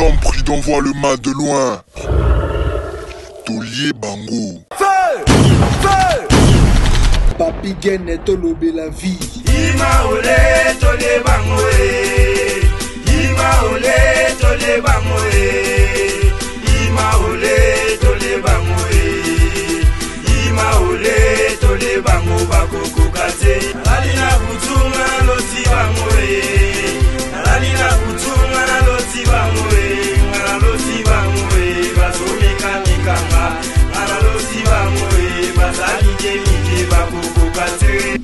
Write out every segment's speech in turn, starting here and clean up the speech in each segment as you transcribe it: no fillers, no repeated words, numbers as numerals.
L'homme prudent voit le mal de loin. Tolier Bango. Papi Gene Tolobe la vie. Ima ole Tolier Bango Ima ole Tolier Bango Ima ole Tolier Bango Ima ole Tolier Bango Bakoko kate. Alina kutunga loti bango Alina kutunga loti bango Loti bango Basomika mikanga Loti bango Basalike mike bakoko kate.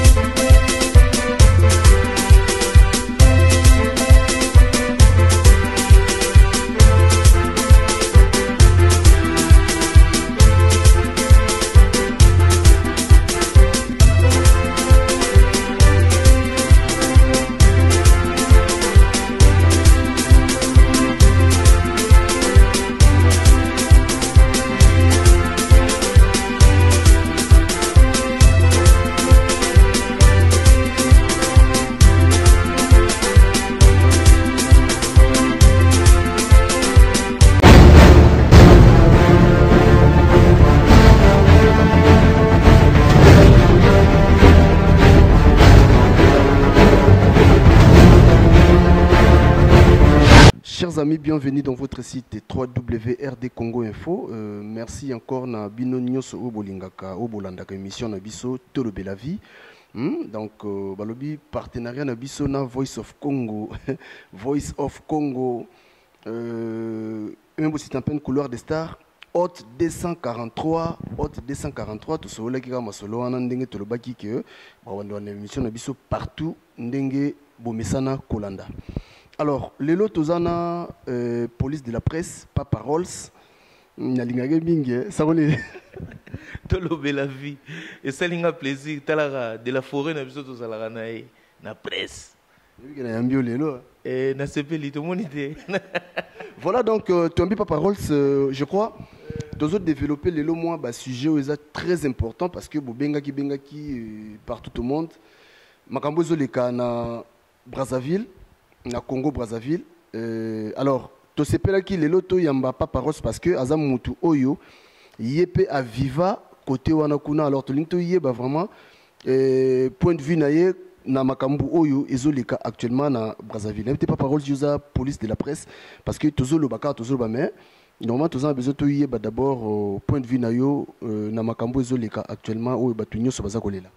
Chers amis, bienvenue dans votre site www.rd Congo Info. Merci encore na bino nyonso obolingaka obolandaka émission na biso Tolobe la vie. Donc balobi partenariat na biso na Voice of Congo. Voice of Congo. Même si c'est un peu une couleur des stars. Hôte 243, tout ce qui est masolo en ndenge tolobaki que bawando na émission na biso partout ndenge bomesana kolanda. Alors, les lots tozana police de la presse, Papa Rolls, n'alingage bingue, ça on est. Tolobe la vie, et ça l'inga plaisir, talara de la forêt na biso tozalara na presse. Oui, il y a un bio les lots. Et na sepeli tout mon idée. Voilà donc, tu as dit Papa Rolls, je crois, tu as développé les lots moi, sujet très important parce que bengaki partout au monde, makambozo le cas na Brazzaville. Na Congo Brazzaville. Alors, to sepela ki lelo to yamba Papa Rolls parce que azam mutu oyo yepe a viva côté wana kuna. Alors to linto yeba vraiment point de vue naie na makambu oyo ezoleka actuellement na Brazzaville. N'était Papa Rolls yosa police de la presse parce que tozo lo baka tozo ba mais normalement tozo besoin to yeba d'abord point de vue nayo na makambu ezoleka actuellement oyo batu nyoso baza kolela.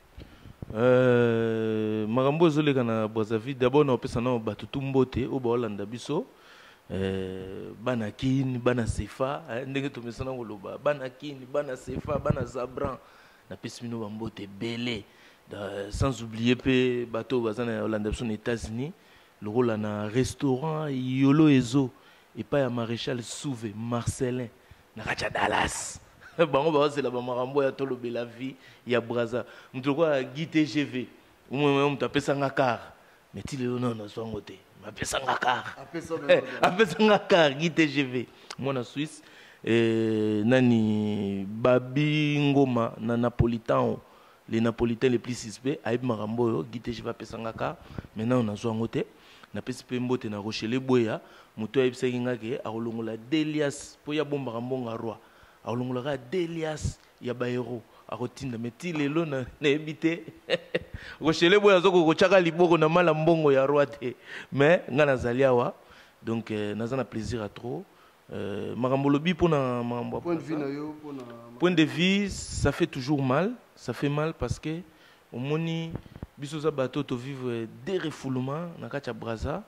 Makambo zoleka na Brazzaville d'abord na opesa na batutu mbote o ba Holanda biso bana kini bana sefa ndenge to mesana ngoloba bana kini bana sefa bana zabran na pesmino ba mbote belé sans oublier pe bato bazana Holanda biso na États-Unis le rôle na restaurant Yolo Ezo et pas ya maréchal Souvé Marcelin na Kacha Dallas. Bango ba c'est la makambo ya Tolobe la vie ya Brazza mutu kwa Guy TGV umwe mutu apesa ngakar mais ti lelo non so ngote mapesa ngakar apesa ngakar Guy TGV mwana Suisse nani Babi Ngoma na Napolitain les Napolitains les plus suspects aïb makambo yo Guy TGV apesa ngakar maintenant on a so ngote na pesi pe mbote na Rochelle Boya mutu aïb sengingake akolongola Delias po ya bomba mbonga roi alongolaka Delias ya baero akotinda meti lelo na ebité Rochelle Boya zoko kochaka liboko na mala mbongo ya roi te mais nga nazali awa donc nazana plaisir à trop makambo lobi pona makambo point de vue na yo pona point de vue ça fait toujours mal, ça fait mal parce que au moni biso za bato to vivre des refoulements na kacha Brazza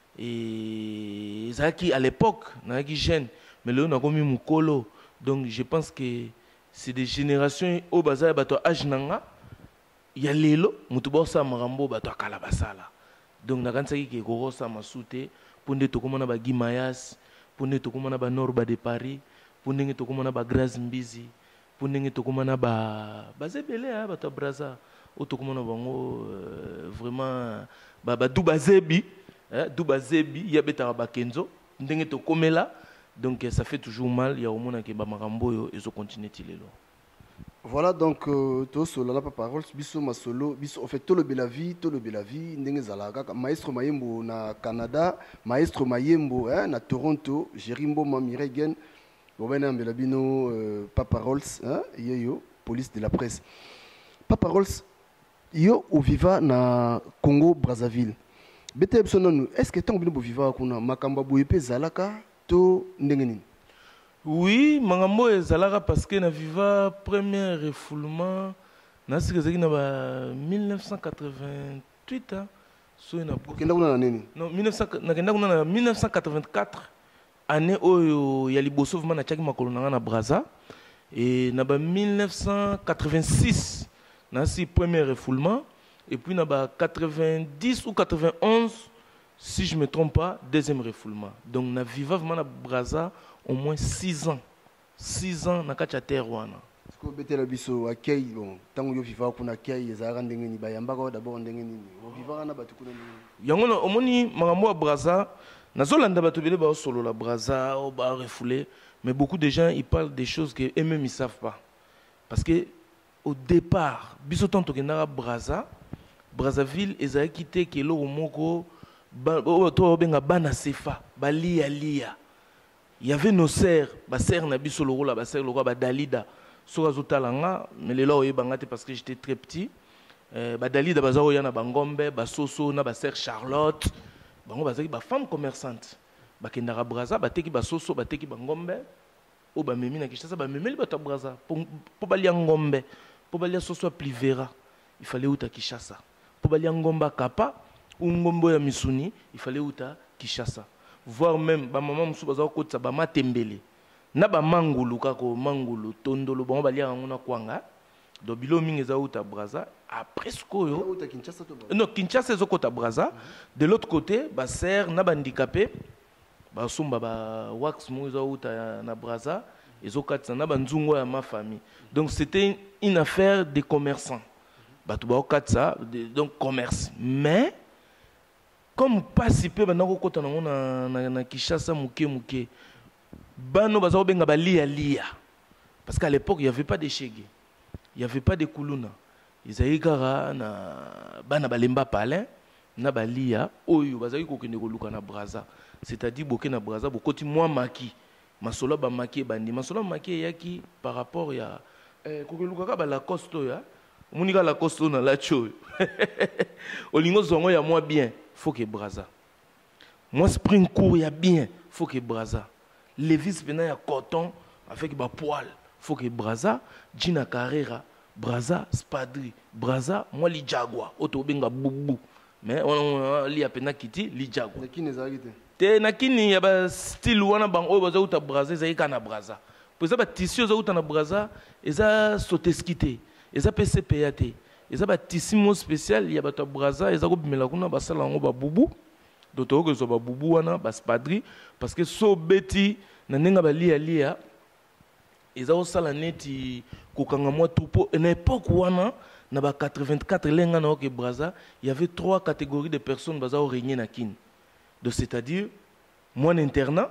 et zaki à l'époque na ki jeune mais lelo na komi mukolo. Donc je pense que c'est des générations au bazar bato âge nanga ya lelo mutu bosa marambo bato akala basala. Donc na kanisa ki ko sa masute ponde to komona ba Gimayas, ponde to komona ba Norba de Paris, ponde to komona ba Grace Mbizi, ponde to komona ba bazebele ha bato Brazza o to komona bango vraiment ba Dubazebi, Dubazebi ya beta ba Kenzo, ndenge to komela. Donc ça fait toujours mal, il y a au moins que Bamarambo et so continue. Voilà donc to solo la parole biso masolo biso en fait to le belavi ndenge zalaka maestro Mayembo na Canada maestro Mayembo na Toronto Jerimbo Mamiregen bobena mbela bino Papa Rolls yeyo police de la presse Papa Rolls yo au viva na Congo Brazzaville bete bisononu est-ce que tango bino bo viva kuna makamba boye pe zalaka to ndenge nini? Oui, mangambo ezalaka parce que na viva premier refoulement na sikazaki na 1988 so na kenda kuna na nini? Non, 1984 année oyo ya liboso vuma na chaki makolo na Brazza et na 1986 na si premier refoulement et puis na 90 ou 91 si je me trompe pas deuxième refoulement. Donc na viva vraiment na Brazza au moins 6 ans. 6 ans na kacha terre wana. Est-ce que betela biso akei bon tango yo viva kuna akei ezara ndenge ni bayamba ko d'abord ndenge ni o viva na batu kuna ni yango na omoni makambo ya Brazza nazolanda batu bele ba solo la Brazza o ba refoulé mais beaucoup de gens ils parlent des choses que eux-mêmes ils savent pas parce que au départ biso tanto ke na Brazza Brazzaville ezali quitté ke lo moko to benga bana sefa balia lia. Il y avait nos sœurs, ma sœur Nabi Soloro, ma sœur Lora, Dalida, Sorazotalanga, mais les lois bangate parce que j'étais très petit. Dalida, Bazaro Yana Bangombe, Basoso, na sœur Charlotte, Bango Bazaki, femme commerçante. Bakendara Braza, Bateki Basoso, Bateki Bangombe, O Bamemi na Kishasa, Bamemi Bata Braza, pour Balia Ngombe, pour Balia Soso Plivera, il fallait Uta Kishasa. Pour Balia Ngomba Kapa, ou Ngombo ya Misuni, il fallait Uta Kishasa. Voire même ba maman musu baza ko tsa ba matembele na ba mangulu kako mangulu tondolo ba balia ngona kwanga do bilo mingi za uta Brazza après skoyo uta Kinshasa to non Kinshasa zo kota Brazza de l'autre côté ba serre na ba handicapé ba sumba ba wax mu za uta na Brazza ezo katsa na ba nzungo ya ma famille donc c'était une affaire des commerçants ba to ba katsa donc commerce mais comme pas si peu maintenant kota na Kinshasa muke bano bazo benga balia lia parce qu'à l'époque il y avait pas de shege il y avait pas de kuluna ils kara na bana balemba palin na balia oyo bazaki kokende koluka na Brazza c'est-à-dire boké na Brazza bokoti moi maki masolo ba maki bandi masolo maki yaki par rapport ya kokeluka ka ba Lacoste ya munika Lacoste na la choyo olingo zongo ya moi bien faut que Brazza. Moi spring court y a bien, faut que Brazza. Levis venant y a coton avec ba poil, faut que Brazza. Gina Carrera, Brazza, Spadri, Brazza, moi li Jaguar, auto benga boubou. Mais on li a pena kiti li Jaguar. Nakini ezalite. Te nakini ya ba style wana bang o baza uta Brazza zaika na Brazza. Pour ça ba tissu za uta na Brazza, eza soteskité, eza PCPAT. Et ça va tissimo spécial il y a bato Brazza et ça bimela kuna basala ngo ba bubu doto ko zo ba bubu wana bas padri parce que so beti na nenga ba lia et ça osala neti kokanga moi troupeau na époque wana na ba 84 lenga na ke Brazza il y avait 3 catégories de personnes baza au régner na kin donc c'est-à-dire moi internat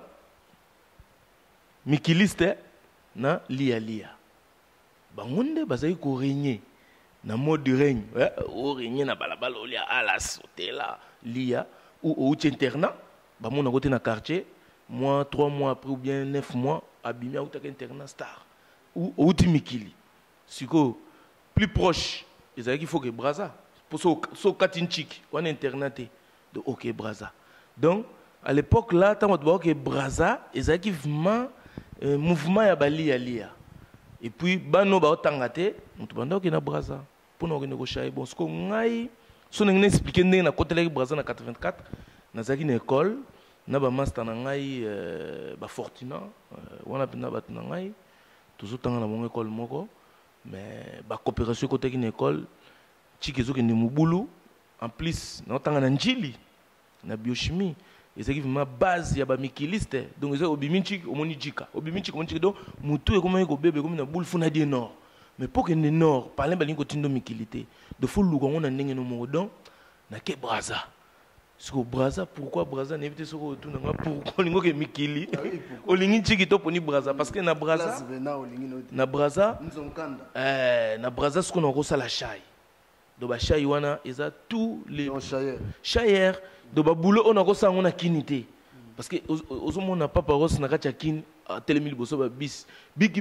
mikiliste na lia bangonde baza ko régner na mode de règne o régner na balabala olia alas hôtela lia ou internat ba mon côté na quartier moi 3 mois après ou bien 9 mois abimia ou ta internat star ou timikili siko plus proche il faut que Brazza pour so katinchik on internaté de OK Brazza donc à l'époque là tant que Brazza ils vraiment mouvement ya bali ya lia et puis bano ba otangate mutu banda ke na Brazza pour nous négocier bon ce qu'on ngai so n'engine expliquer ndenge na côté la Brazza na 84 na zaki na école na ba master na ngai ba Fortuna wana pina ba na ngai toujours tanga na mon école moko mais ba coopération côté na école chikezo ke ni mubulu en plus na tanga na njili na biochimie et c'est vraiment base ya ba mikiliste donc ils obiminchi omoni jika obiminchi omoni donc mutu e comment ko bébé comme na boule funa di nord mais pour que le nord parler balingo tindo mikilité de faut luka on ndenge no modon na ke Brazza Siko Braza, pourquoi Braza n'évite ce retour? Pourquoi lingo ke mikili? Olingi tiki to poni Braza parce que na Braza na Braza ce qu'on a la chai. Do ba chai wana eza tous les chaier do ba boulot on a ça on a kinité parce que ozomo na papa ros na kacha kin telemil boso ba bis biki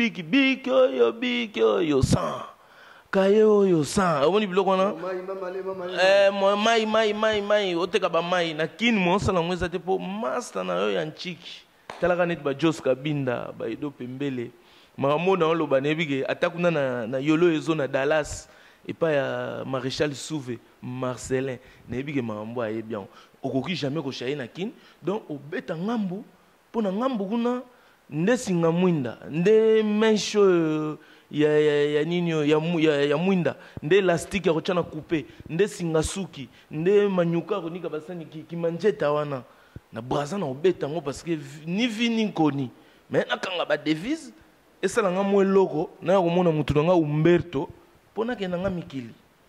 yo sang kayo yo sang omoni biloko na mai oteka ba mai na kin mo sala mweza te po master na yo ya nchiki talaka net ba Jos Kabinda ba Edo Pembele makamona on lo ba nebige atakuna na yolo ezo na Dallas et pas ya Maréchal Souvé Marcelin na ebige makambo aye bien okoki jamais ko chaye na kin donc obeta ngambu pona ngambu kuna ndesinga mwinda nde mencho ya nini ya mwinda nde elastique ya kochana couper nde singa suki nde manyuka konika basani kimanjeta wana na Braza na obeta ngo parce que ni vini nkoni mais nakanga ba devise esala nga mwe loko na komona mutu nga Umberto pona ke nanga mikili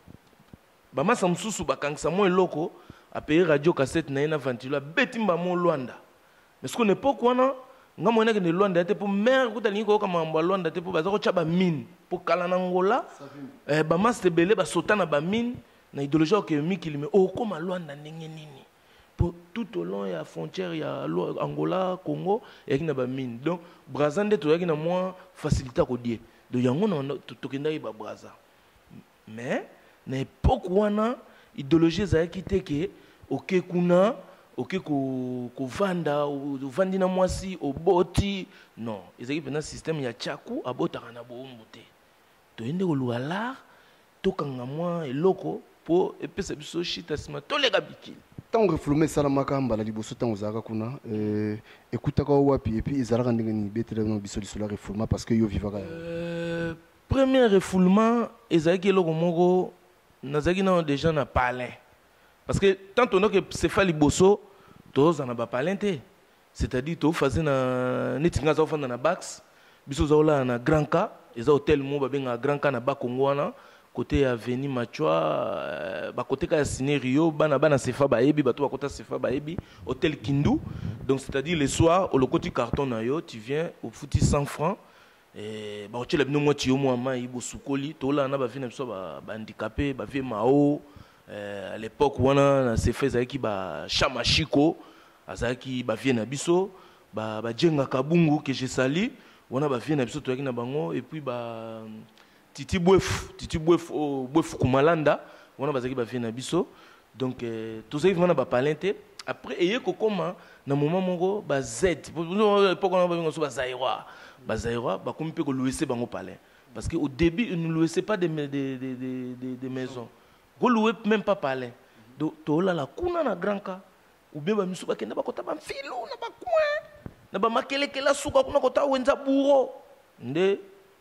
bamasa msusu bakangisa mwe loko apaye radio cassette na ina ventilo betimba mo Luanda mais ce qu'on époque wana nga mwana ke ne Luanda te po mère kutalingi ko kama mwa Luanda te po bazako cha ba mine po kala na Angola bamasa bele ba sotana ba mine na idéologie ke mikili mais o koma Luanda ndenge nini pour tout au long ya frontière ya Angola Congo et na ba mine donc Braza nde to yaki na moi facilité ko die do yango na tokenda ba Braza mais na époque wana idéologie za kité ke oké kuna oké ko vanda o vandi na mwasi o boti non ezaki pena système ya chaku abota kana bombo te to ende ko luala to kanga mwa eloko po epesa biso shita sima to lega bikili tant reflumer ça la makamba la liboso tant ozaka kuna écoute ka wapi et puis ezalaka ndenge ni betere no biso lisolo refoulement parce que yo vivaka premier refoulement ezaki eloko moko nazaki na déjà na palin parce que tant on a que c'est fait liboso tous en a palin te c'est-à-dire to fazer na netinga za ofanda na bax biso za ola na grand cas eza hôtel mo ba benga grand cas na Bakongo wana côté avenue Machwa ba côté ka Sine Rio bana sefa ba ebi bato ba côté sefa ba ebi hôtel Kindu donc c'est-à-dire le soir au côté carton na yo tu viens au fouti 100 francs et ba hôtel bino moti yo mo mai bo sukoli to la na ba vina biso ba handicapé ba vie mao à l'époque wana na sefa za ki ba chamachiko azaki ba vie na biso ba jenga kabungu que je sali wana ba vie na biso to yaki na bango et puis ba Titi Bouef au Bouef Kumalanda, on a basé qui va venir biso. Donc tout ça ils vont na palente. Après et que comment dans moment mongo ba Z. Pourquoi on va venir sur Zaïroa. Zaïroa ba comme peut que louer bango palais. Parce que au début ils ne louaient pas des maisons. Go louer même pas palais. Donc to la kuna na grand cas ou bien ba misu ba kenda ba kota ba filo na ba coin. Na ba makele kela suka kuna kota wenza bureau. Nde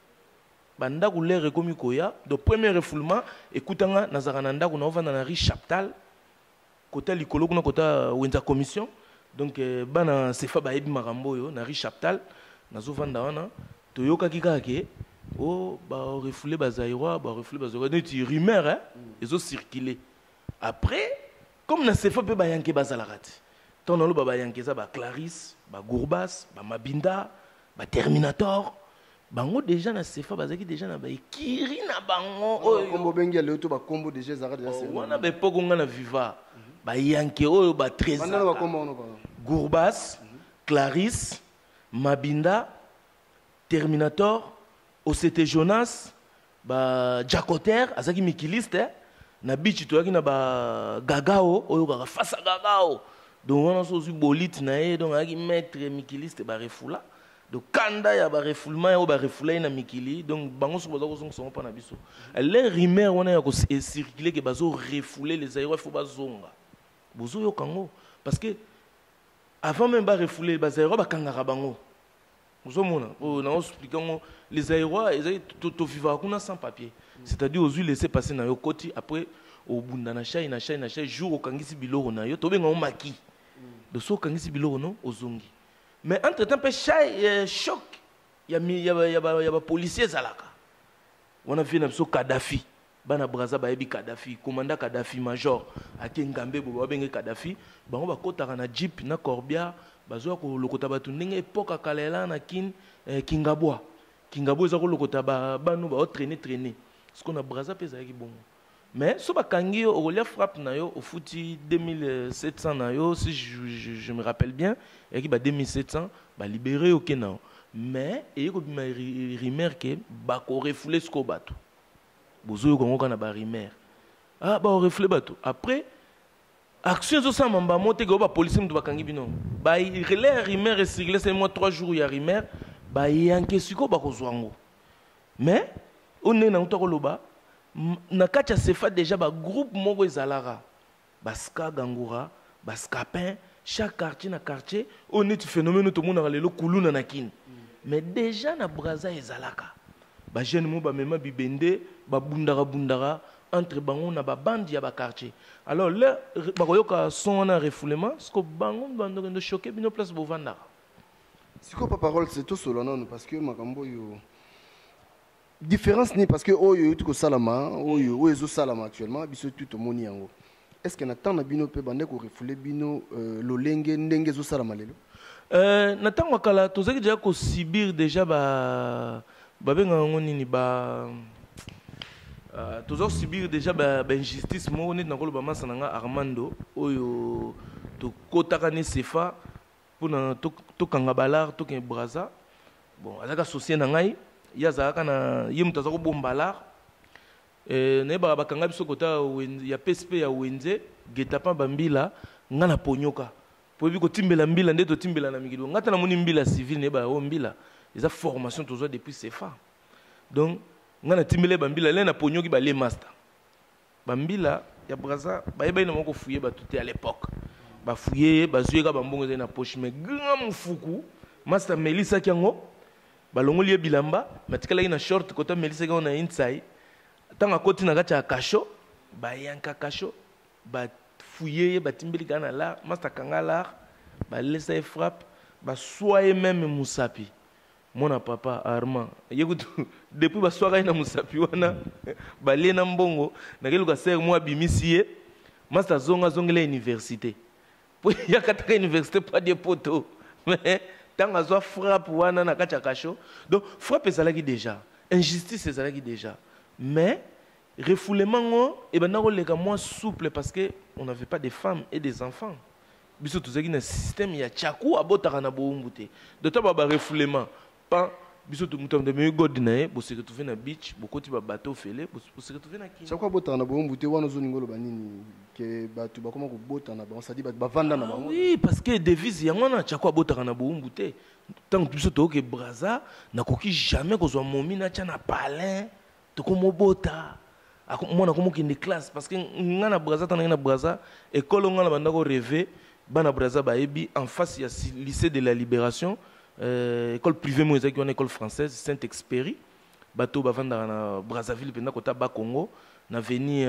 banda couleur comme koya de premier refoulement écoutanga nazarana ndako na ovanda na rue Chaptal côté likolo kuna kota wenza commission donc bana sefa ba ebi makambo yo na rue Chaptal nazovanda wana toyoka kikake o ba refoulé ba Zaïroa neti rumeur hein ils ont circulé après comme na sefa pe ba yanke bazalarat ton na lo ba yanke za ba Clarisse ba Gourbas ba Mabinda ba Terminator bango déjà na sefa bazaki déjà na ba ekiri na bango oyo kombo bengi le to ba kombo déjà zaka déjà c'est wana be poko nga na viva ba yanke oyo ba trésor bana ba kombo ono ba Gourbas Clarisse Mabinda Terminator OCT Jonas ba Jacoter azaki mikiliste na bichi to yaki na ba Gagao oyo ka fasa Gagao donc wana so zu bolite na ye donc azaki maître mikiliste ba refula donc kanda ya ba refoulement ya ba refoulé na mikili donc bango so bazo ko sont pas na biso les rumeurs wana ya ko circuler que bazo refouler les aéros faut bazonga bozo yo kango parce que avant même ba refouler ba aéros ba kangaka bango bozo mona o na expliquer les aéros ils to vivre kuna sans papier c'est-à-dire aux huiles laisser passer na yo koti après au bunda na chai jour au kangisi biloko na yo to benga o maki de so kangisi biloko no ozongi. Mais entre-temps, il y a choc. Il y a policiers à la. On a vu un Kadhafi. bana braza bayebi Kadhafi commandant Kadhafi major akengambe bo babenge Kadhafi bango bakotaka na jeep na corbia bazwa ko lokota batu ndenge epoka kalela na kingabwa eza ko lokota banu ba traîner ce qu'on a braza pesa yaki bongo mais so bakangi yo okolia frappe na yo au futi 2700 na yo si je me rappelle bien yaki ba 2700 ba libérer okena mais et ko bima rimer ke ba ko refouler ce ko batu bozo ko ngona ba rimer ba refouler batu après action zo sa mamba monte ko ba police mtu bakangi bino ba relais rimer recycler c'est moi 3 jours ya rimer ba yanke siko ba ko zwango mais on est na to loba na kacha sefa déjà ba groupe moko ezalara baska gangura baskapin chaque quartier na quartier on est phénomène tout monde na lelo kuluna na kin mais déjà na braza ezalaka ba jeune mo ba mema bibende ba bundara entre bango na ba bande ya ba quartier alors là ba koyoka son na refoulement ce que bango bando de choquer bino place bovanda siko pa parole c'est tout solo non parce que makambo yo différence ni parce que oyo tout salama oyo ezo salama actuellement biso tout moni yango est-ce que na temps na bino pe bande ko refouler bino lolenge ndenge zo salama lelo na temps wakala tozaki déjà ko subir déjà benga nini toujours subir déjà injustice mo net na koloba masa nanga Armando oyo to kotaka ne sefa pona to kanga balar to ken braza bon azaka associé na ngai yazaka na yimuta zako bombalar ne ba bakanga biso kota ya PSP ya wenze getapa bambila ngana ponyoka po bi ko timbela mbila ndeto timbela na mikilo ngata na moni mbila civil ne ba o mbila eza formation toujours depuis sefa donc ngana timbele bambila le na ponyoki ba le master bambila ya braza ba yeba ina moko fouiller ba tout à l'époque ba fouiller ba zueka ba mbongo na poche mais grand mufuku master Melissa kyango ba longoli bilamba matikala ina short kota Melissa kyango na inside tanga koti na kacha kasho ba yanka kasho ba fouiller ba timbeli kana la master kangala ba laisser frappe ba soye même musapi mon papa Armand yekutu depuis ba soirée na musapi wana ba lena mbongo na keluka ser moi bimisie master zongela université po yakataka université pas de poteau mais tanga zo frappe wana na kacha kasho donc frappe ezalaki déjà injustice ezalaki déjà mais refoulement et ben na leka moins souple parce que on n'avait pas de femmes et des enfants biso tozaki na système ya chaku abotaka na boumbuté de to ba refoulement pas biso to mutam de me god na bo se retrouver na beach bokoti ba bateau fele bo se retrouver na kini chaku abotaka na boumbuté wana zo ningolo banini ke batu ba comment ko botana ba on s'est dit ba vanda na bango oui parce que devise yango na chaku abotaka na boumbuté tant biso to ke braza na koki jamais ko zo momi na cha na palin to ko mobota moi na une classe parce que ngana braza tana na braza école ngana bandako rêver bana braza baebi en face ya lycée de la Libération école privée moi ezaki une école française Saint-Exupéry bato bavanda na Brazzaville penda kota ba Congo na avenue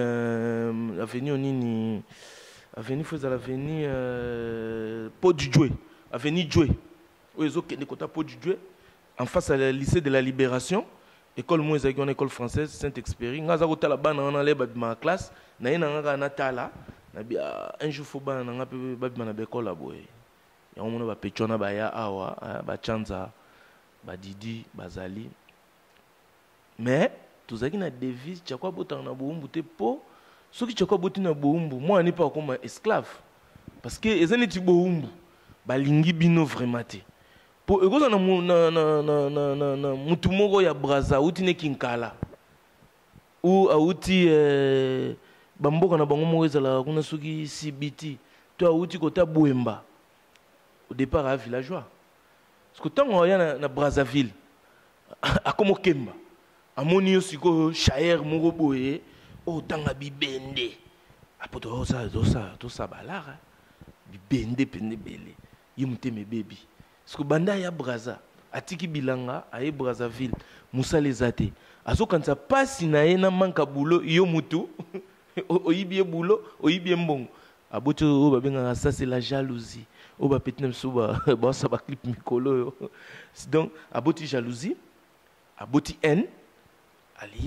onini avenue faisait l'avenue Pont du Jouet avenue Jouet oyezo kende kota Pont du Jouet en face à lycée de la Libération école moi ezaki une école française Saint-Exupéry ngaza ko tala bana na leba ma classe na ina ngaka na tala na bia un jour fo bana nga pe ba bima na école aboye ya mona ba pechona ba ya awa ba chanza ba didi bazali mais tozaki na devise chakwa botana na boumbu te po soki chakwa boti na boumbu moi ni pas comme esclave parce que ezani ti boumbu ba lingi bino vraiment te po egoza na mutu moko ya braza uti ne kinkala ou auti bamboka na bango moko ezala kuna soki CBT to auti kota Bouemba au départ à villageois parce que tant on y a na Brazzaville à comme Kemba amoni yo siko chaer moko boye o tanga bibende apoto ça balara bibende pende bele yimute me baby parce que banda ya braza atiki bilanga aye Brazzaville Moussa lezate azo quand ça passe na na manka boulot yo mutu oyibie boulot oyibie mbongo aboto o babenga ça c'est la jalousie o ba petna msuba ba ça ba clip mikolo donc aboti jalousie aboti haine allié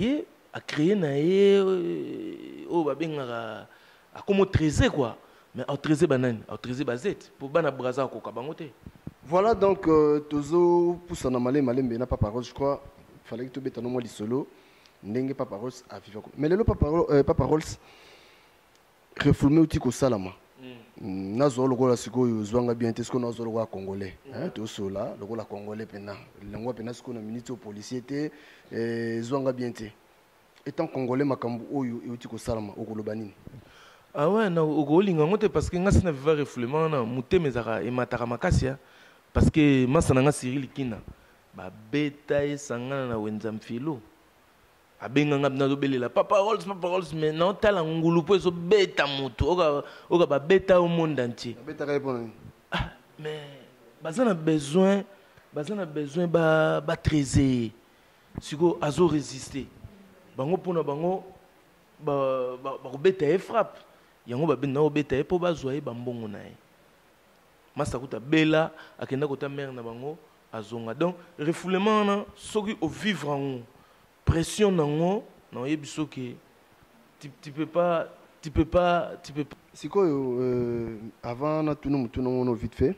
a créé naé oh ba benga a comme trésor quoi mais au trésor banane au trésor bazette pour bana braza ko kabangote. Voilà donc tozo poussa na malé n'a pas parole je crois fallait que tu beta no moi li solo ndenge Papa Rolls a vivre mais le Papa Rolls reformer outil ko salama nazo lokola sikoyo zwanga bien te siko nazo lokola congolais hein to sola lokola congolais pena lengwa pena siko na minute au policier te zwanga bien te étant congolais makambu oyo outil ko salama okoloba nini. Ah ouais na okolinga ngote parce que ngasi na vivre refoulement na muteme zaka e mataka makasi parce que masana nga Cyril Kina ba beta e sangana na wenza mfilo abenga ngabna dobelela Papa Rolls mais non tala ngulu po so beta mutu oka ba beta au monde entier beta ka répondre mais bazana besoin ba trésor siko azo résister bango pona bango ba beta e frappe yango ba bena o beta e po bazwa e bambongo nae masa kuta bela akenda kota mère na bango azonga donc refoulement na soki au vivre en pression nango non yebiso que tu peux pas sikoyo avant na tunu mutu no vite fait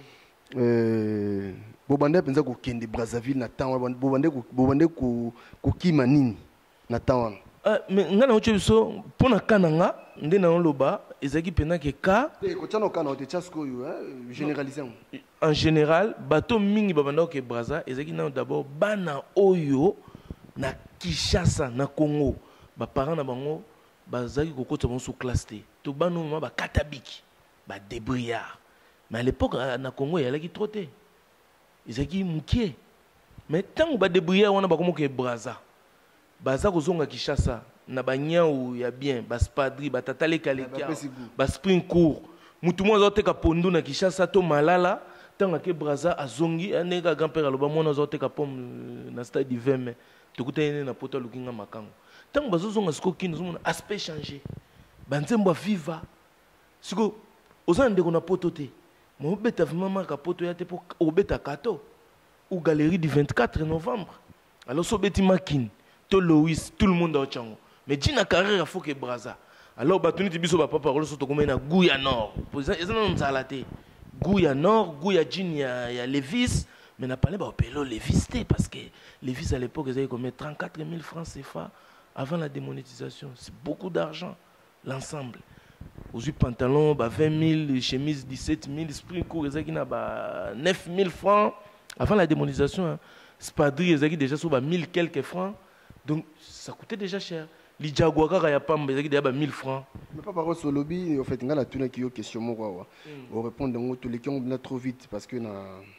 bobande penza ko kende Brazzaville na temps bobande ko kima nini na temps mais ngana oche biso pona kananga nde na loba ezaki pena ke ka ko tano kana o te chasko yo généralisant en général bateau mingi babanda ke Brazza ezaki na d'abord bana oyo na Kinshasa na Congo ba parents na bango bazaki kokota bon sous classe T to bano ma ba katabiki ba débrouillard mais à l'époque na Congo yalaki troté ezaki mukie mais tant ba débrouillard wana ba komo ke Brazza baza kozonga Kinshasa na banyau ya bien ba spadri ba tatale kalekia ba spring court mutu mo azoteka pondu na Kinshasa to malala tanga ke Brazza azongi aneka grand-père aloba mona azoteka pomme na stade du 20 mai tokutene na poto lukinga makango tant bazozonga siko kino zomona aspect changer banzembo viva siko ozande ko na poto te mo beta vraiment marka poto ya te po obeta kato ou galerie du 24 novembre alors so beti makine to Louis tout le monde au chango mais dina carrière faut que Brazza alors batuni tibiso ba Papa Rolls to komena Gouya Nord pour ça ils ont nzalate Gouya Nord Gouya Jean ya Levis mais n'a pas pelo Levis parce que Levis à l'époque ils avaient combien 34 000 francs CFA avant la démonétisation c'est beaucoup d'argent l'ensemble aux pantalons 20 000 chemises 17 000 spring court ils avaient 9 000 francs avant la démonétisation spadri ils avaient déjà sur 1000 quelques francs donc ça coûtait déjà cher. Les Jaguar ya pamba ils avaient 1000 francs. Mais Papa Rolls au lobby en fait ngala tuna ki yo question mo quoi. On répond donc tous les qui ont trop vite parce que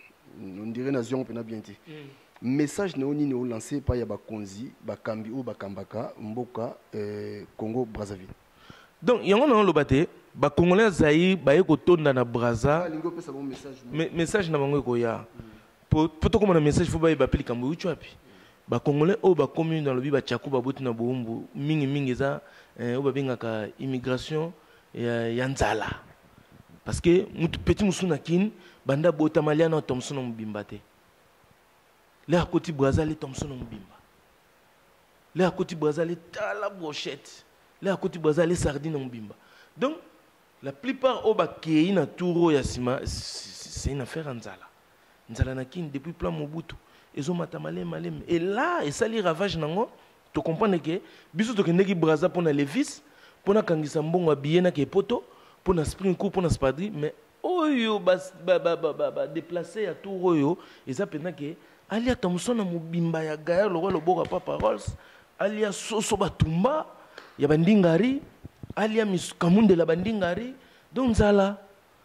on dirait nation on bien été. Message ne oni ne lancé par ya bakonzi bakambi ou bakambaka mboka Congo Brazzaville. Donc yango na lobate ba congolais zaï ba yeko tonda na Brazza. Lingo pesa bon message. Message na bango ko ya. Pour to comme un message faut ba appeler kambo uchu api. Ba congolais o ba commune dans le bi ba tchakou ba botina bombu mingi za o ba bengaka immigration ya nzala. Parce que mutu petit musuna kin banda bota maliana Thomson mbimba te. Les à côté Brazza les Thomson mbimba. Les à côté Brazza les tala brochette. Les à côté Brazza les sardines mbimba. Donc la plupart au ba kei na touro ya sima c'est une affaire nzala. Nzala na kin depuis plan Mobutu. Ils ont matamale malem et là et ça les ravage nango tu comprends que biso to kendeki Brazza pour na Levis pour na kangisa mbongo habillé na ke poto pour na spring coup pour na spadri mais oyo ba déplacer à tout oyo et ça pendant que alia Thomson na mobimba ya gaya lo boka Papa Rolls alia soso batumba ya bandingari alia misukamunde la bandingari donc nzala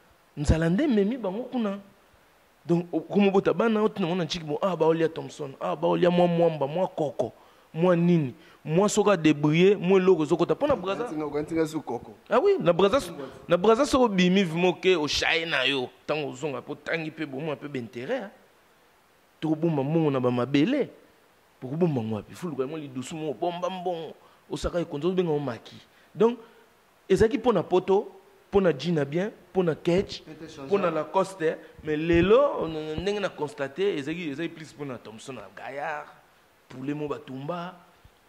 nde memi bango kuna. Donc, comme vous avez dit, on a dit bah olia Thomson, bah olia moi mwamba, moi koko, moi nini, moi soka débrouiller, moi logo soko ta pona Brazza. Ah oui, na Brazza soko bimi vimoke au China yo, tango zonga po tangi pe bon un peu d'intérêt. To bomba mo na ba mabele. Pour bomba ngwa pe fulu mo li douce mo bomba mbon, osaka e konzo benga o maki. Donc, ezaki pona poto pour na jean bien, pour na catch, pour na Lacoste, mais lelo on a constaté ils ont plus pour na Thomson na Gaillard, pour les mots batumba,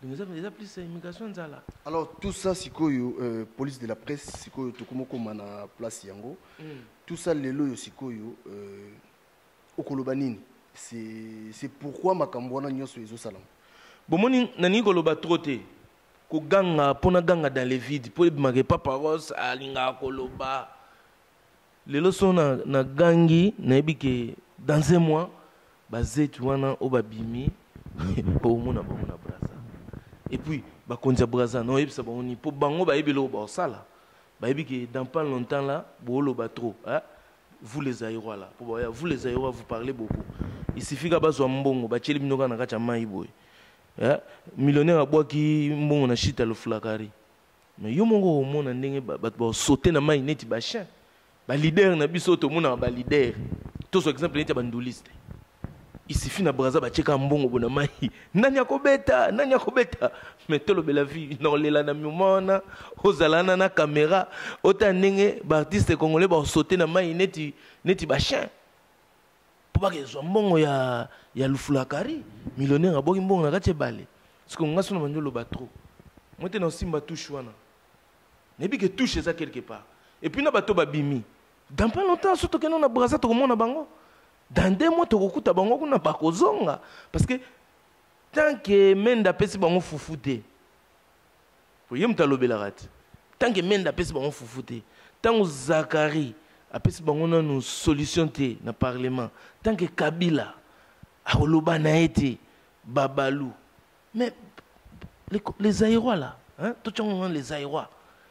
donc ils ont plus immigration nzala. Alors tout ça sikoyo police de la presse sikoyo tokomoko mana place yango tout ça lelo yo sikoyo okoloba nini c'est pourquoi makambo wana nyonso ezo salam bomoni nani koloba trop te ko ganga pona ganga dans les vides pour bimage Papa Ross alinga koloba lelo sona na gangi na ebike dans un mois bazet wana obabimi pour mona braza et puis ba konza braza no yebisa boni pour bango ba yebelo ba sala ba yebike dans pas longtemps là bolo ba trop hein vous les aérois là pour vous les aérois vous parlez beaucoup il suffit ka bazwa mbongo ba cheli binoka na kacha mai boy hein millionnaire abwaki mbongo na chita le flakari mais yo mongo mona ndenge ba sauter na mai neti ba chien ba leader na biso to mona ba leader to so exemple neti ba nduliste il suffit na braza ba cheka mbongo bona mai nani akobeta mais to lo bela vie non lela na mumona ozalana na caméra ota ndenge ba artiste congolais ba sauter na mai neti ba chien pour pas que soit mbongo ya lufulakari millionnaire aboki mbongo na kache bale parce que ngaso na manjolo ba trop moi te na simba touche wana nebi que touche ça quelque part et puis na bato ba bimi dans pas longtemps surtout que non na braza to komona bango dans 2 mois to kokuta bango kuna ba kozonga parce que tant que menda pesi bango fufute pour yem talobela rat tant que menda pesi bango fufute tant Zakari apesi bango na nous solution te na parlement tant que Kabila akoloba na été Babalou mais les aérois là hein tout les aérois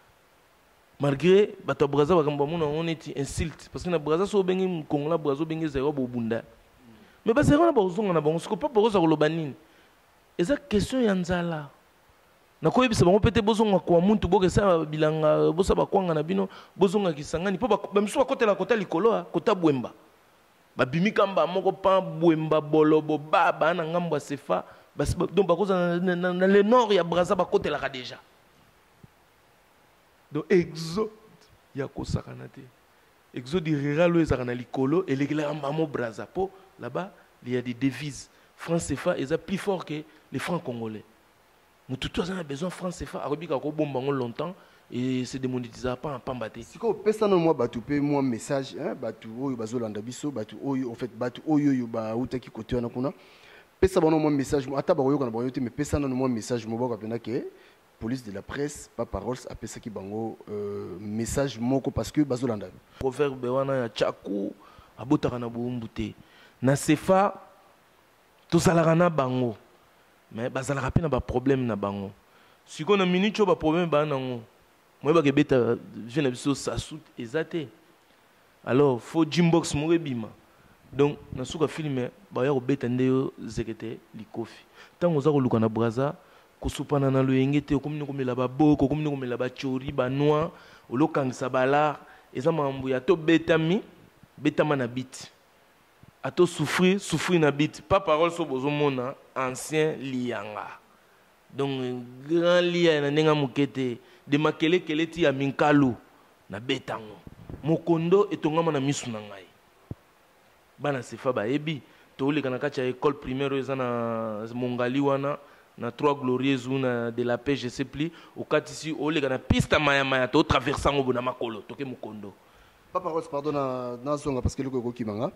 malgré bato braza bakamba mona on est insulte parce que na braza so bengi Kongola brazo bengi zéro bobunda mais ba zéro na bazonga na bango siko pas pour ça koloba nini eza question ya nzala na koyebisa bango pete bozonga kwa muntu bokesa bilanga bosa bakwanga na bino bozonga kisangani po bamisu bakotela kota likolo kota bwemba babimi kamba moko pa bwemba bolobo baba na ngambo sefa donc bakoza na le nord ya braza bakotela ka déjà donc exode ya kosakana te exode rural ezaka na likolo et l'éclair mamo braza po là-bas il y a des devises francs CFA est plus fort que les francs congolais. Nous tous on a besoin de francs CFA arobika ko bomba longtemps et c'est démonétisé pas en pambaté. Si ko pesa no moi batu pe moi message hein batu oyo bazolanda biso batu oyo en fait batu oyo ba utaki côté wana kuna pesa bono moi message ata ba oyo kana ba yote mais pesa no moi message mo ba pena ke police de la presse Papa Ross a pesa ki bango message moko parce que bazolanda proverbe wana ya chaku abotaka na bumbute na CFA tozalaka na bango mais bazalaka pe na ba problème na bango siko na minute ba problème ba nango moi ba kebeta jeune biso sasut ezate alors faut gymbox mo bima donc na suka filmer ba ya kobeta ndeyo zekete likofi tango za koluka na braza kosupana na loyenge te okomini komela ba boko okomini komela ba chori ba noix olokangisa bala eza mambu ya to betami betama na bit ato souffrir na bit pas parole so bozomona ancien lianga donc grand lia na nenga mukete de makele keleti ya minkalu na betango mokondo etongama na misu na ngai bana sefa ba ebi to le kana kacha école primaire eza na mongali wana na 3 glorieuses una de la paix je sais plus au katisi o le kana pista maya to traversant au na makolo toke mokondo. Papa Ross, pardon, parce que le Koko Kimanga.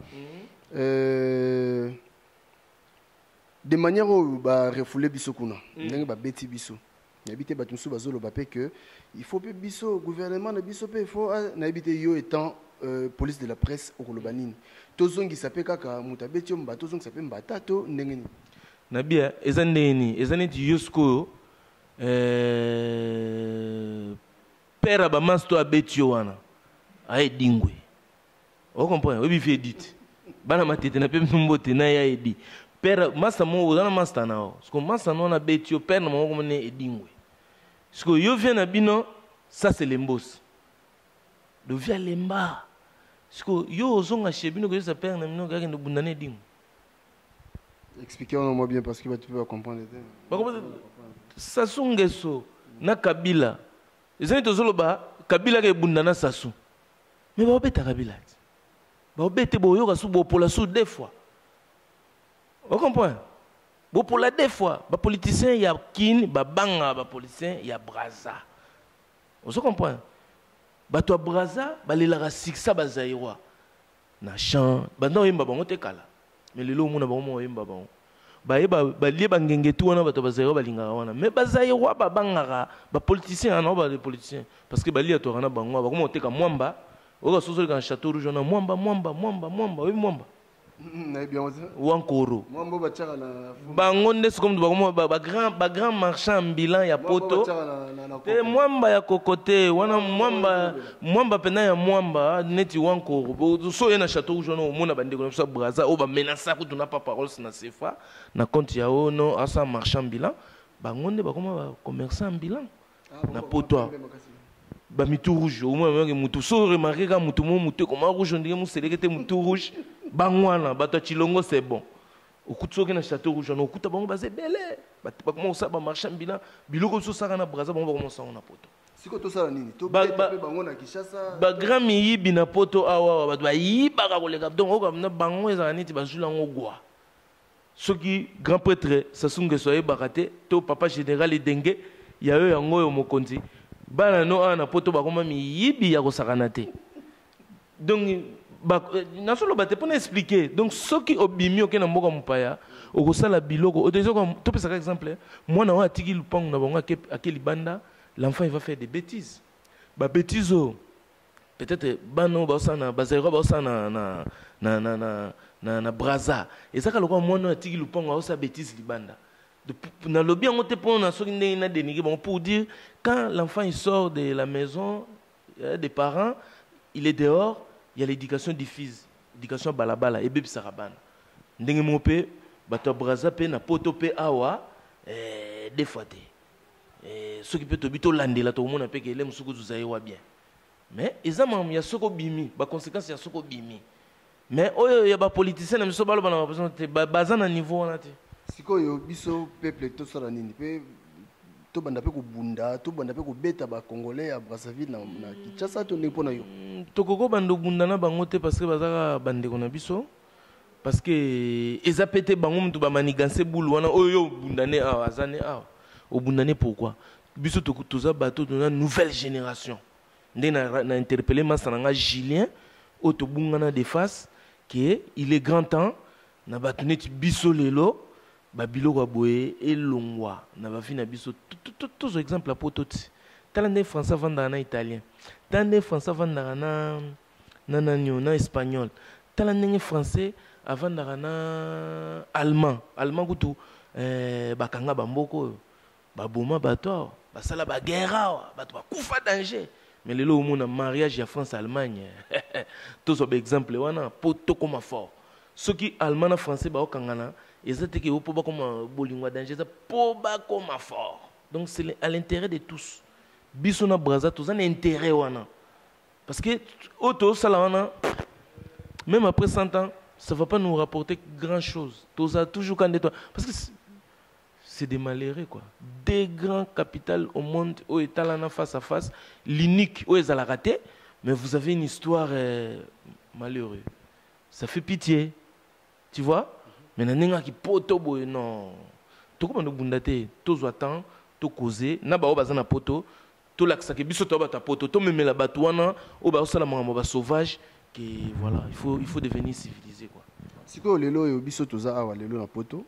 De manière où bah refouler bisokuna, n'engue bah beti biso. N'habite bah tout sous bazolo bah que il faut pe biso gouvernement na biso pe il faut n'habite yo étant police de la presse au Kolobanine. Tozongi s'appelle kaka mutabetium bah tozongi s'appelle mbatato n'engue. Nabia ezane ti yosko père abamasto abetio wana. Aïe dingwe. Vous comprenez? Oui, bien dit. Bana matete na pe mbote na ya edi. Père masa mo na masta na o. Parce que masta no na betio père na mo ne edingwe. Parce que yo vient na bino ça c'est l'embos. Do via lemba. Parce que yo zonga chebino que ça père na bino ka ke bundane edingwe. Expliquez-moi bien parce que tu peux comprendre. Ça songeso na Kabila. Ezani tozoloba Kabila ke bundana sasu. Mais vous avez Kabila. Vous avez été pour la sous 2 fois. Vous comprenez? Bon, pour la deux fois, les politiciens, il y a Kin, les banga, les politiciens, il y a Braza. Vous comprenez? Les gens Braza, les gens Siksa, les Zaïrois. Na champ, non, il y a un peu mais les gens, il y a un peu les bangenge tout wana bato bazero balingaka wana mais bazayirwa babangaka ba politiciens non ba les politiciens parce que bali to rana bango ba comment teka mwamba oka soso ka château rouge na mwamba oui mwamba na bien wankoro mwamba ba tchaka na bango ndeso comme ba grand marchand ambulant ya poto te mwamba ya kokote wana mwamba pena ya mwamba neti wankoro so ye na château rouge na omona bande ko so braza o ba menacer ko tuna pas parole na CFA na compte ya ono asa marchand ambulant bango nde ba koma commerçant ambulant na poto ba mitou rouge au moins mutu so remarquer ka mutu comment rouge on dirait mu sélecté mutu rouge bangwana bato chilongo c'est bon okutsoke na château rouge on okuta bango bazé belé ba comment ça ba marchand ambulant biloko so saka na braza bango ba comment ça na poto siko to sala nini to beta pe bango na Kinshasa ba grand miyibi na poto awa bato ba yiba ka koleka donc o na bango ezana niti bazula ngogwa soki grand prêtre Sassou Nguesso bakate to papa général Dengue ya yo yango yo mokonzi bana no ana poto bakoma miyibi ya kosakana te donc na solo bate pour expliquer donc soki obimi okena mboka mupaya okosala biloko odezo to pesa exemple moi na wa tiki lupango na bango akeli banda l'enfant il va faire des bêtises ba bêtises peut-être bano ba sana bazero ba sana na braza et ça kaloko moi na tiki lupango osa bêtise libanda na lobby on te pour na soki na dénigrer bon pour dire quand l'enfant il sort de la maison des parents il est dehors il y a l'éducation diffuse éducation balabala et bébé sarabana ndenge mo pe bato braza pe na poto pe awa des fois te ce qui peut te bito landela to mona pe ke le musuku zuzayewa bien mais ezama ya soko bimi ba conséquences ya soko bimi mais oyo ya ba politicien na miso balo bana ba personne baza na niveau wana te sikoyo biso peuple to sala nini pe to banda pe ko bunda to banda pe ko beta ba congolais ya Brazzaville na Kinshasa to ne pona yo to koko bando bunda na bango te parce que bazaka bande ko na biso parce que eza pété bango mutu ba maniganse boule wana oyo bundane a azane a au bundane pourquoi biso to toza bato de la nouvelle génération ndé na interpellé masananga Julien o to bungana de face que il est grand temps na bato neti biso lelo babilo kwa boye elongwa na bafi na biso tous exemple la pototi talande français vanda na italien talande français vanda na espagnol talande français avanda na allemand kutu bakanga bamboko baboma bato basala ba guerre bato bakufa danger mais lelo omona mariage ya France Allemagne tous exemple wana poto comme fort ceux qui allemand na français ba okangana ezate ke opo ba comme bolingwa danger po ba comme fort donc c'est à l'intérêt de tous biso na braza tous un intérêt wana parce que auto sala wana même après 100 ans ça va pas nous rapporter grand chose tous a toujours quand toi parce que c'est des malheureux quoi des grands capitales au monde où est là face à face l'unique où est à la raté mais vous avez une histoire malheureuse ça fait pitié tu vois mais nanenga ki poto boy non to ko bundate to zo temps to causer na ba bazana poto to laksa ke biso to ba ta poto to memela batwana o ba osala mama ba sauvage que voilà il faut devenir civilisé quoi siko lelo yo biso toza awa lelo na poto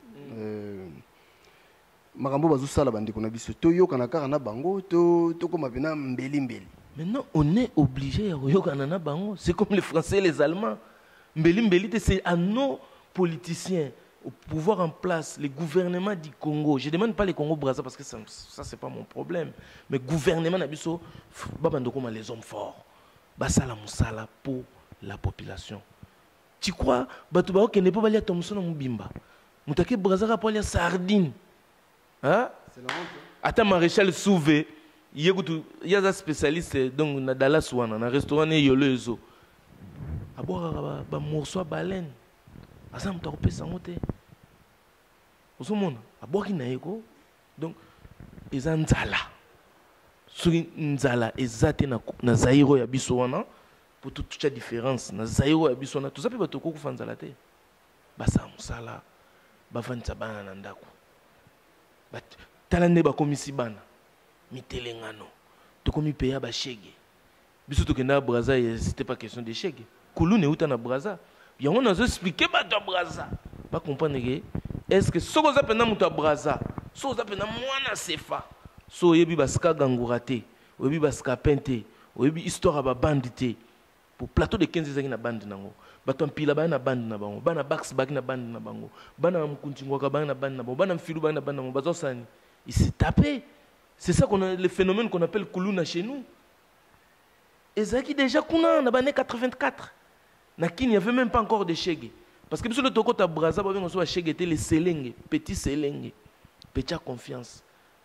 makambo bazo sala bandeko na biso to yokana kaka na bango to koma pena mbeli maintenant on est obligé ya yokana na bango c'est comme les français et les allemands mbeli c'est à nos politiciens au pouvoir en place les gouvernements du Congo je demande pas les Congo Brazza parce que ça c'est pas mon problème mais gouvernement na biso babando comme les hommes forts basala musala pour la population tu crois bato ba okende po balia Thomson na mubimba mutake Brazza pa lia sardine hein c'est la honte ata maréchal Souvé il y a des spécialistes donc na Dallas wana na restaurant ne yolezo aboka ba morceau baleine asa mutu akopesa yango te ozomona abwaki na ye ko donc eza nzala soki nzala eza te na zairo ya biso wana po totucha différence na zairo ya biso wana toza mpe bato kokufa nzala te basala mosala bavandisa bana na ndako tala nde bakomisi bana mitelengano tokomi peya bashege biso tokenda na Brazza c'était pas question de shege kulune uta na Brazza yango nazo expliquer bato ya Brazza ba comprendre que est-ce que soko za pena muto ya Brazza soko za pena mwana sefa so yebi basika gangoura te oyebi basika pente oyebi histoire ba bande te pour plateau de 15 ezaki na bande nango bato mpila ba na bande na bango bana bax baki na bande na bango bana mkuntingwaka ba na bande na bango bana mfilu ba na bande na bango bazo sani il s'est tapé. C'est ça qu'on a le phénomène qu'on appelle kuluna chez nous. Ezaki déjà kuna na bané 84 na kini il n'y avait même pas encore de shege parce que biso le toko ta Brazza ba bengo so shege était les selenge petit selenge petit confiance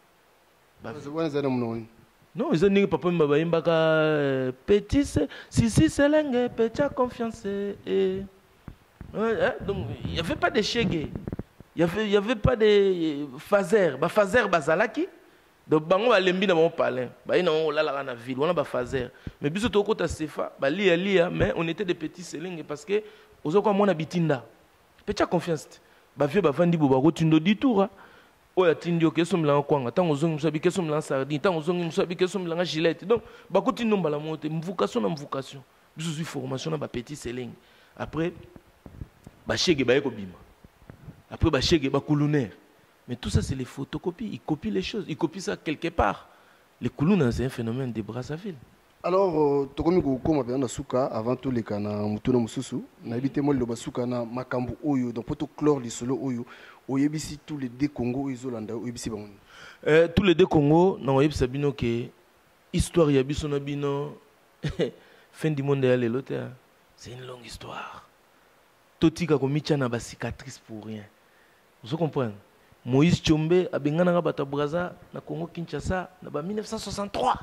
non ils ont papa mbaba imbaka petit si selenge petit confiance et donc il y avait pas de shege il y avait pas de phaser bazalaki donc bango balembi na mon palais ba ina on la na ville on a ba phaser mais biso to kota sefa ba lia mais on était des petits selenge parce que ozoko mona bitinda petit confiance ba vieux ba vandi bo ba rotindo di tour oya tindio keso mlanga kwanga tango zongi msabi keso mlanga sardine tango zongi msabi keso mlanga gilette donc ba kotindo mbala monte mvukaso na mvukaso biso su formation na ba petit selenge après ba shege ba ekobima après ba shege ba kulunaire. Mais tout ça, c'est les photocopies. Ils copient les choses. Ils copient ça quelque part. Les Kuluna, c'est un phénomène de Brazzaville. Alors, Tokomi Gouko m'a bien souka avant tout les cana Moutouna Moussousou. N'habitez moi le basouka na Makambu Oyo. Donc, pour tout clore les solo Oyo. Oyebisi tous les deux Congo, Isolanda, Oyebisi Bango. Tous les deux Congo, non, Oyebisi Bino que histoire Yabiso Nabino, fin du monde est l'autre. C'est une longue histoire. Totika Komicha n'a pas cicatrice pour rien. Vous comprenez? Moïse Tchombe a bengana bata Brazza na Congo Kinshasa na ba 1963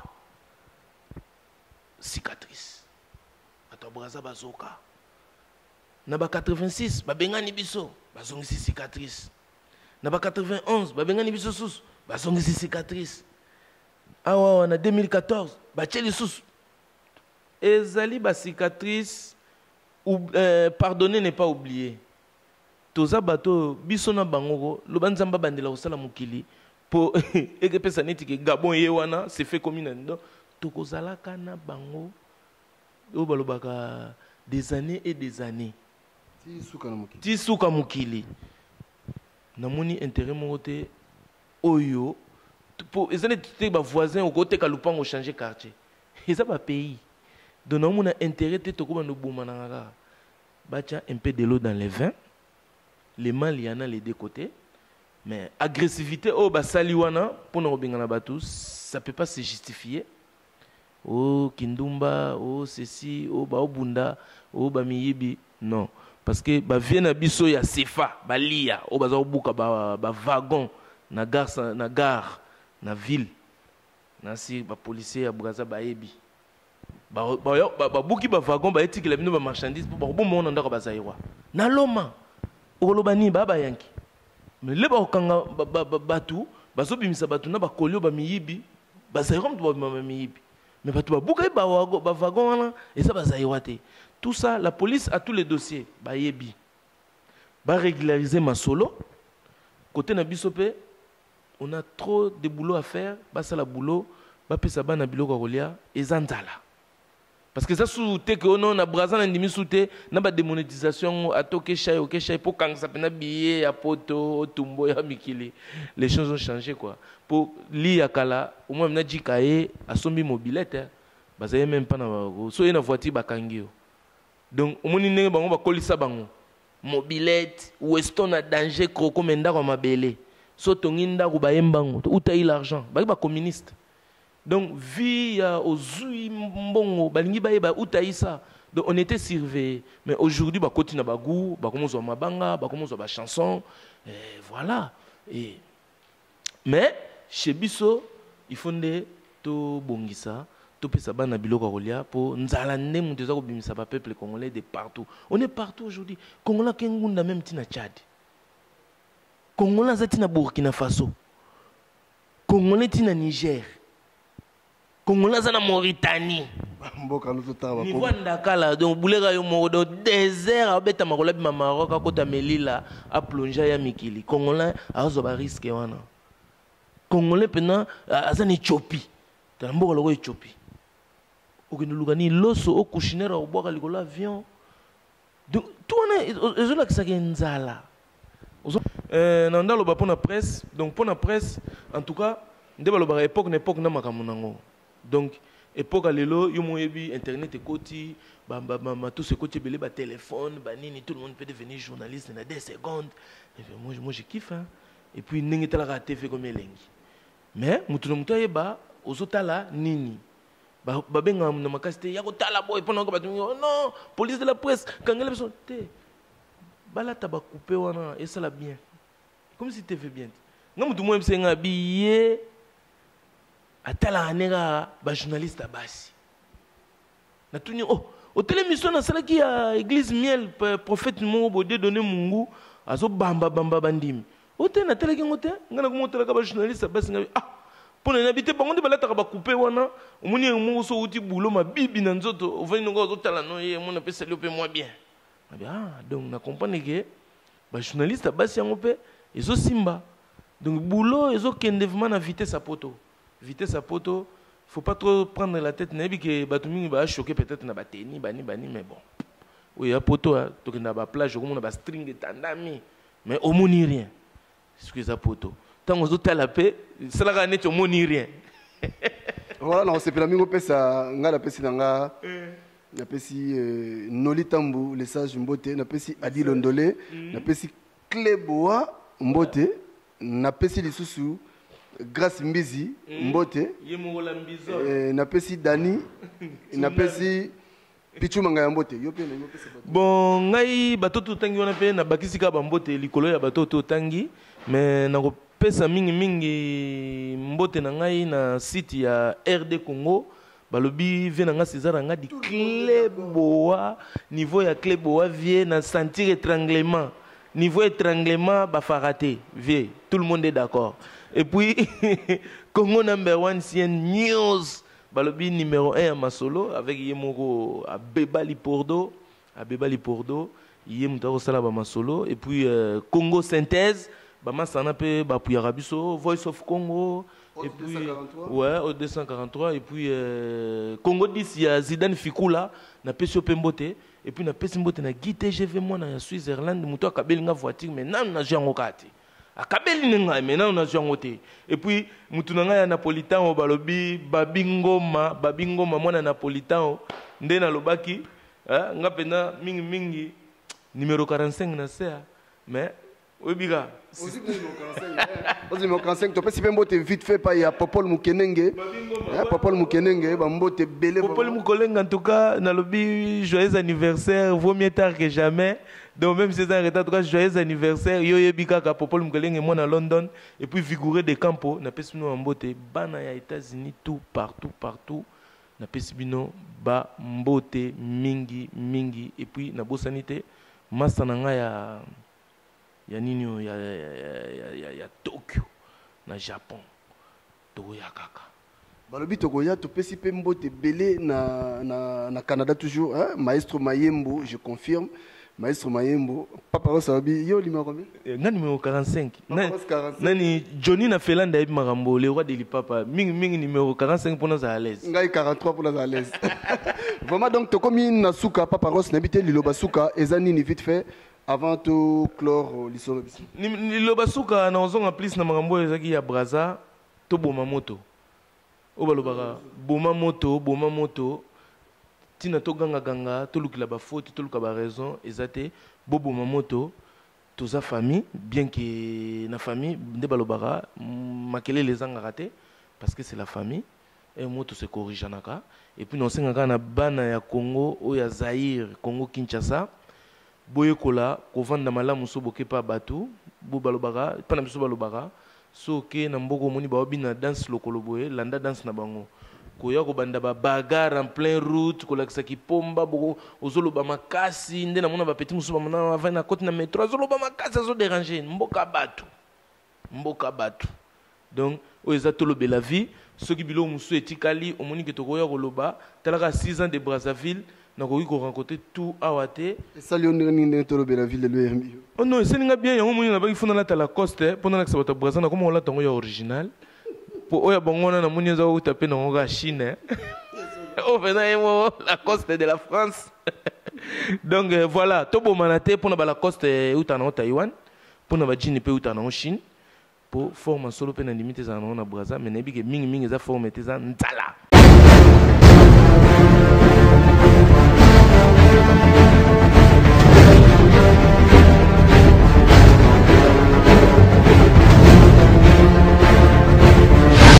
cicatrice bata Brazza bazoka na ba 86 ba bengani biso bazongisi cicatrice na ba 91 ba bengani biso sus bazongisi cicatrice awa na 2014 ba tcheli sus ezali ba cicatrice pardonner n'est pas oublier. Toza bato biso na bango lo banzamba bandela osala mukili po ekepesa neti ke Gabon yewana c'est fait comme une ndo tokozalaka na bango o balobaka des années et des années ti suka mukili namoni intérêt mongote oyo po ezane te ba voisin o côté kalupango changer quartier eza ba pays donc namona intérêt te tokoba no boma na ngaka bacha un peu de l'eau dans les vins. Les mal, il y en a les deux côtés. Mais agressivité, oh, bah, saliwana, pour nous bien ça ne peut pas se justifier. Oh, Kindumba, oh, ceci, oh, bah, Bunda, oh, bah, Miyibi. Non. Parce que, bah, vient à Bisso, il y a Sefa, bah, Lia, oh, bah, Zaubouka, bah, wagon, na gare, na ville. Na si, bah, policier, à Brazza, bah, Ebi. Bah, bouki, bah, wagon, bah, éthique, la vie, bah, marchandise, bah, bon, mon endroit, bah, Zaïwa. Na loma. Olobani baba yanki mais le ba kanga batu baso bimisa batu na ba kolio ba miyibi ba zairom to ba miyibi mais batu ba buka ba wagon et ça ba zaiwate tout ça la police a tous les dossiers ba yebi ba régulariser ma solo côté na bisope on a trop de boulot à faire ba ça la boulot ba pesa ba na biloko kolia ezanzala. Parce que ça sous-te que on a Brazza na ndimi sous-te na ba démonétisation à toke chai pour quand ça pena billet à poto tumbo ya mikili les choses ont changé quoi pour li akala au moins na jikaye a sombi mobilette ba ça même pas na so na voiture ba kangio donc au moins ninge bango ba kolisa bango mobilette Weston a danger kroko menda ko mabele so tonginda ko ba yembango utayi l'argent ba communiste. Donc, via aux mbongo, balingi baeba utaïsa. Donc, on était surveillés. Mais aujourd'hui, bah continue à bagou, bah comment on mabanga, bah comment on ba chanson, voilà. Et mais chez Bisso, il faut ne to bongisa, to pesa bana biloko kolia pour nzalande muteza ko bimisa ba peuple congolais de partout. On est partout aujourd'hui. Congolais kengunda même tina Tchad. Congolais za tina Burkina Faso. Congolais tina Niger. Congolais na Mauritanie. Mboka nous tava. Niveau ndakala donc boulega yo mo do désert abeta makola bi Maroc akota melila a plonger ya mikili. Congolais azo ba risque wana. Congolais pena azani Éthiopie. Ta mboka loko Éthiopie. Okino lugani loso o kushinera oboka likolo avion. Donc tout on est ezola kisaka nzala. Nanda loba pour la presse, donc pour la presse en tout cas ndeba loba époque na makambo nango. Donc époque à l'élo, internet et côté, tout ce côté belé, téléphone, banini, tout le monde peut devenir journaliste dans 2 secondes. Et puis, moi je kiffe. Hein. Et puis, n'engue tala raté fait comme elengi. Mais, mutuno mutaye ba, ozotala nini. Babenga na makasite, yako tala boy, pendant que oh non, police de la presse, quand les personnes, te, bala taba coupé wana, et ça la bien. Comme si tu fais bien. Non, mutuno moi m'senga habillé. Atala anera ba journaliste basi na tuni au télémission na sala ki a église miel prophète mo bodé donner mungu azo bamba bandimi o te na tele ki ngote ngana ko motela ka ba journaliste basi ngabi pona na bité bango de balata ba couper wana omuni mo so uti bulo ma bibi na nzoto ovani ngo zo tala no ye mo na pesa lope moi bien donc na comprendre que ba journaliste basi ngope ezo simba donc boulot ezo kende vraiment na vitesse à poto. Vitesse à poto, faut pas trop prendre la tête. N'est-ce que Batumi va choquer peut-être na bateni, bani, mais bon. Oui, à poto, donc na ba plage, on a string et tandami, mais au moins ni rien. Excusez poto. Tant qu'on a la paix, c'est la ranette au moins ni rien. Voilà, non, c'est pas la même ça. On a la paix, c'est nga. Na pesi Noli Tambu, les sages Mbote, na pesi Adi Londolé, na pesi Kleboa Mbote, na pesi Lisusu. Grâce Mbizi, Mbote, Napesi Dani, Napesi Pichu Manga Mbote. Bon, ngai batoto tangi wana pe na bakisika ba Mbote likolo ya batoto tangi, mais na ko pesa mingi Mbote na ngai na site ya RD Congo, balobi vie na nga César nga di Kleboa, niveau ya Kleboa vie na sentir étranglement. Niveau étranglement ba faraté, vie, tout le monde est d'accord. Et puis, Congo #1 CN News, balobi numéro 1 à Masolo, avec Yemoro à Bebali Pordo, Yemutaro Salaba Masolo, et puis Congo Synthèse, Bama Sanape, Bapuyarabiso, Voice of Congo, et puis, ouais, au 243, et puis Congo 10, il y a Zidane Fikula, na Pesio Pembote, et puis na Pesimbote, na Guy TGV, moi, na Switzerland, Mouto Kabeli nga voiture, mais nan na Jean-Okati. Akabeli nenga maintenant on a jangoté et puis mutunanga ya napolitain au balobi babingoma mwana napolitain nde na lobaki nga pena mingi numéro 45 na sea mais obiga numéro 45 to pesi Mbote vite fait pa ya Popol Mukenenge ba Mbote belé Popol Mukenenge en tout cas na lobi joyeux anniversaire vaut mieux tard que jamais. Donc même si c'est un retard, en tout cas, joyeux anniversaire. Yo yebika ka Popol Mukelenge moi à London et puis Vigoureux de Campo na pesino Mbote bana ya États-Unis tout partout na pesibino ba Mbote mingi et puis na bosanité masa nanga ya nini ya Tokyo na Japon toya kaka balobi tokoya topesi pe Mbote belé na Canada toujours hein? Maestro Mayembo je confirme. Maestro Mayembo, Papa Rosabi, yo numéro combien? Numéro 45. Nani Johnny na Felanda et Marambo, le roi de l'Ipapa. Mingi numéro 45 pour nous à l'aise. Ngai 43 pour nous à l'aise. Vraiment donc to comme na suka Papa Ros n'habiter Liloba suka ezani ni vite fait avant tout clore l'histoire. Liloba suka na ozonga en plus na Marambo ezaki ya Braza to boma moto. Obalobaka boma moto. Tina to ganga to lukila ba faute to lukaba raison ezate bobo mamoto toza famille bien que na famille nde balobara makele les anga raté parce que c'est la famille et moto se corrige naka et puis non sengaka na bana ya Congo o ya Zaïre Congo Kinshasa boye kola ko vanda malamu so boke pa batu bo balobara pana biso balobara so ke na mboko moni ba bina danse lokolo boye landa danse na bango koya ko banda ba bagarre en plein route ko lakisa ki pomba boko ozoloba makasi nde na mona ba petit musuba mona va na côté na métro ozoloba makasi azo déranger mboka batu donc o ezatolo be la vie ceux qui bilou musu etikali au moni que tokoya koloba talaka 6 ans de Brazzaville nakoki ko rencontrer tout awate ça lion ni tolobe la ville de l'ORMI. oh non c'est ninga bien yango moni na baki fona la Coste pendant que ça va Brazza na comme on la tango ya original pour oya bangona na moni za ko taper na ngo Chine oh venant la Coste de la France donc voilà tobo manate pour na la Coste utana au Taïwan pour na ba jini pe utana en Chine pour former solo pe na limite za na Brazza mais nebi ke mingi za former te za nzala